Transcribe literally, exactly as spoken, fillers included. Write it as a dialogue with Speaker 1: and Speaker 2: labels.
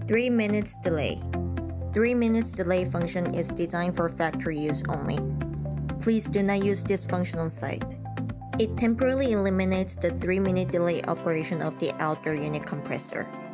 Speaker 1: three minutes delay. three minutes delay function is designed for factory use only. Please do not use this function on site. It temporarily eliminates the three minute delay operation of the outdoor unit compressor.